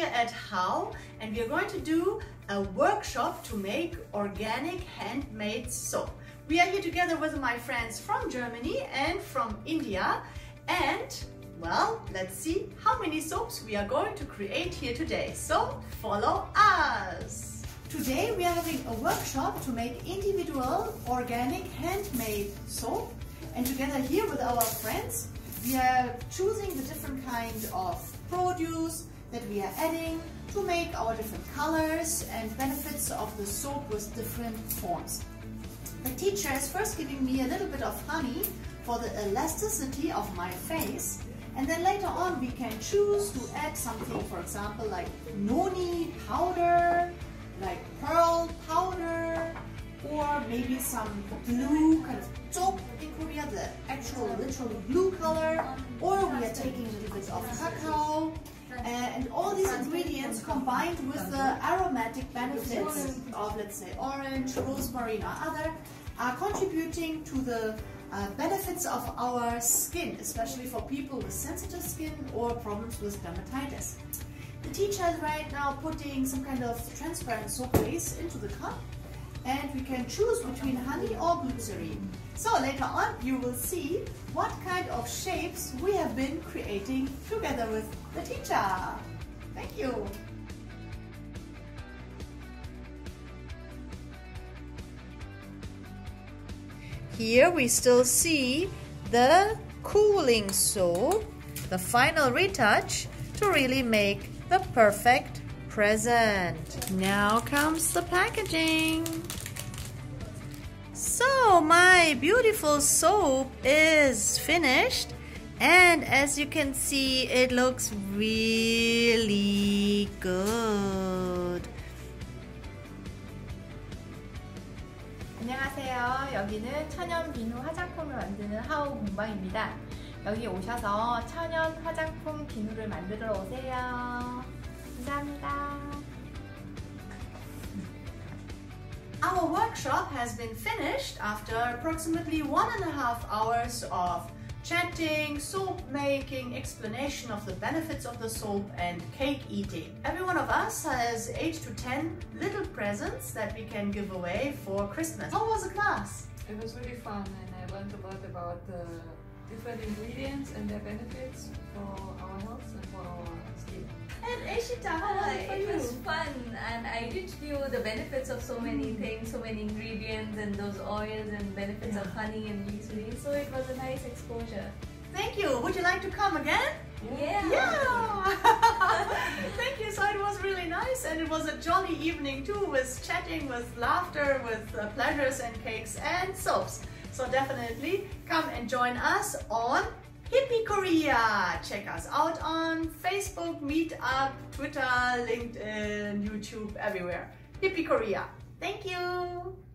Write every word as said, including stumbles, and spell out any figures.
here at How, and we are going to do a workshop to make organic handmade soap. We are here together with my friends from Germany and from India, and well, let's see how many soaps we are going to create here today. So follow us! Today we are having a workshop to make individual organic handmade soap, and together here with our friends we are choosing the different kind of produce that we are adding to make our different colors and benefits of the soap with different forms. The teacher is first giving me a little bit of honey for the elasticity of my face, and then later on we can choose to add something, for example like noni powder, like pearl powder, or maybe some blue kind of soap in Korea, the actual literally blue color, or we are taking a little bit of cacao, and all these ingredients combined with the aromatic benefits of, let's say, orange, rosemary or other, are contributing to the uh, benefits of our skin, especially for people with sensitive skin or problems with dermatitis. The teacher is right now putting some kind of transparent soap base into the cup, and we can choose between honey or glycerin. So later on you will see what kind of shapes we have been creating together with the teacher. Thank you! Here we still see the cooling soap, the final retouch to really make the perfect present. Now comes the packaging. So my beautiful soap is finished, and as you can see it looks really good. 안녕하세요. 여기는 천연 비누 화장품을 만드는 하우 공방입니다. 여기 오셔서 천연 화장품 비누를 만들어 오세요. 감사합니다. Our workshop has been finished after approximately one and a half hours of chatting, soap making, explanation of the benefits of the soap, and cake eating. Every one of us has eight to ten little presents that we can give away for Christmas. How was the class? It was really fun, and I learned a lot about the different ingredients and their benefits for our health and for our skin. And Ishita, Hi, how it you? was fun, and I did feel the benefits of so many things, so many ingredients, and those oils and benefits Yeah. of honey and glycerin. So it was a nice exposure. Thank you. Would you like to come again? Yeah. Yeah! Thank you. So it was really nice, and it was a jolly evening too, with chatting, with laughter, with uh, pleasures and cakes and soaps. So definitely come and join us on Hippie Korea. Check us out on Facebook, Meetup, Twitter, LinkedIn, YouTube, everywhere. Hippie Korea. Thank you.